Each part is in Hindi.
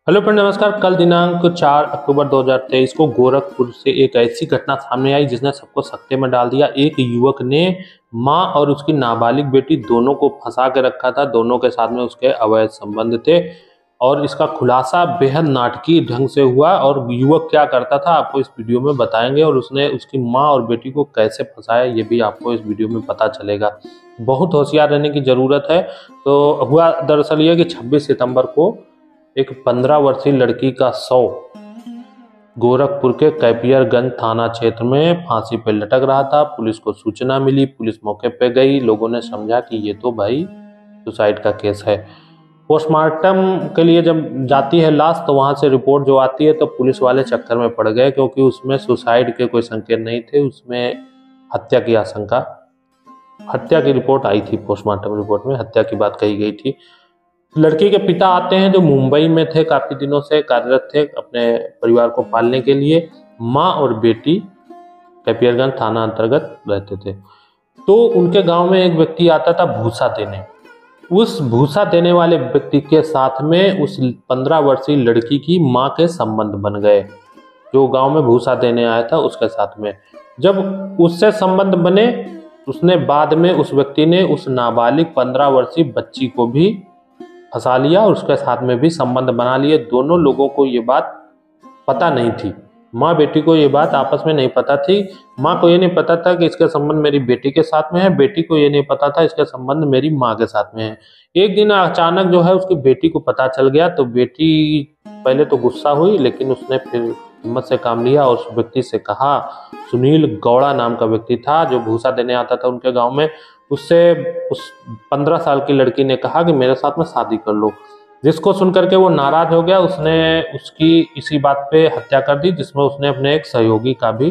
हेलो फ्रेंड, नमस्कार। कल दिनांक 4 अक्टूबर 2023 को गोरखपुर से एक ऐसी घटना सामने आई जिसने सबको सकते में डाल दिया। एक युवक ने मां और उसकी नाबालिग बेटी दोनों को फंसा के रखा था। दोनों के साथ में उसके अवैध संबंध थे और इसका खुलासा बेहद नाटकीय ढंग से हुआ। और युवक क्या करता था आपको इस वीडियो में बताएंगे, और उसने उसकी माँ और बेटी को कैसे फंसाया ये भी आपको इस वीडियो में पता चलेगा। बहुत होशियार रहने की जरूरत है। तो हुआ दरअसल ये कि 26 सितंबर को एक 15 वर्षीय लड़की का शव गोरखपुर के कैपियरगंज थाना क्षेत्र में फांसी पर लटक रहा था। पुलिस को सूचना मिली, पुलिस मौके पर गई। लोगों ने समझा कि ये तो भाई सुसाइड का केस है। पोस्टमार्टम के लिए जब जाती है लाश तो वहां से रिपोर्ट जो आती है तो पुलिस वाले चक्कर में पड़ गए, क्योंकि उसमें सुसाइड के कोई संकेत नहीं थे। उसमें हत्या की आशंका, हत्या की रिपोर्ट आई थी। पोस्टमार्टम रिपोर्ट में हत्या की बात कही गई थी। लड़की के पिता आते हैं जो मुंबई में थे, काफी दिनों से कार्यरत थे अपने परिवार को पालने के लिए। माँ और बेटी कैपियरगंज थाना अंतर्गत रहते थे। तो उनके गांव में एक व्यक्ति आता था भूसा देने। उस भूसा देने वाले व्यक्ति के साथ में उस 15 वर्षीय लड़की की माँ के संबंध बन गए। जो गांव में भूसा देने आया था उसके साथ में जब उससे संबंध बने, उसने बाद में उस व्यक्ति ने उस नाबालिग 15 वर्षीय बच्ची को भी फंसा लिया और उसके साथ में भी संबंध बना लिए। दोनों लोगों को ये बात पता नहीं थी। माँ बेटी को ये बात आपस में नहीं पता थी। माँ को ये नहीं पता था कि इसका संबंध मेरी बेटी के साथ में है, बेटी को ये नहीं पता था इसका संबंध मेरी माँ के साथ में है। एक दिन अचानक जो है उसकी बेटी को पता चल गया, तो बेटी पहले तो गुस्सा हुई, लेकिन उसने फिर हिम्मत से काम लिया और उस व्यक्ति से कहा, सुनील गौड़ा नाम का व्यक्ति था जो भूसा देने आता था उनके गाँव में, उससे उस 15 साल की लड़की ने कहा कि मेरे साथ में शादी कर लो। जिसको सुनकर के वो नाराज हो गया। उसने उसकी इसी बात पे हत्या कर दी, जिसमें उसने अपने एक सहयोगी का भी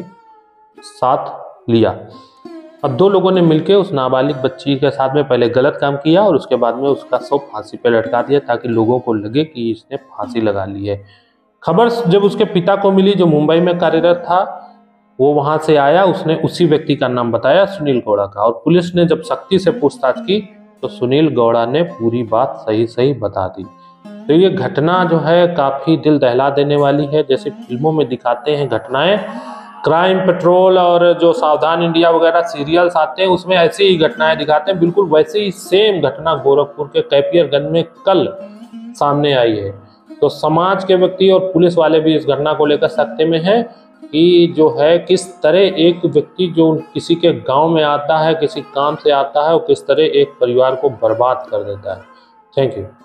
साथ लिया। अब दो लोगों ने मिलकर उस नाबालिग बच्ची के साथ में पहले गलत काम किया और उसके बाद में उसका शव फांसी पे लटका दिया, ताकि लोगों को लगे कि इसने फांसी लगा ली है। खबर जब उसके पिता को मिली जो मुंबई में कार्यरत था, वो वहां से आया। उसने उसी व्यक्ति का नाम बताया, सुनील गौड़ा का। और पुलिस ने जब सख्ती से पूछताछ की तो सुनील गौड़ा ने पूरी बात सही सही बता दी। तो ये घटना जो है काफी दिल दहला देने वाली है। जैसे फिल्मों में दिखाते हैं घटनाएं, क्राइम पेट्रोल और जो सावधान इंडिया वगैरह सीरियल्स आते हैं उसमें ऐसी ही घटनाएं दिखाते हैं। बिल्कुल वैसे ही सेम घटना गोरखपुर के कैपियरगंज में कल सामने आई है। तो समाज के व्यक्ति और पुलिस वाले भी इस घटना को लेकर सकते में है कि जो है किस तरह एक व्यक्ति जो किसी के गांव में आता है, किसी काम से आता है, और किस तरह एक परिवार को बर्बाद कर देता है। Thank you.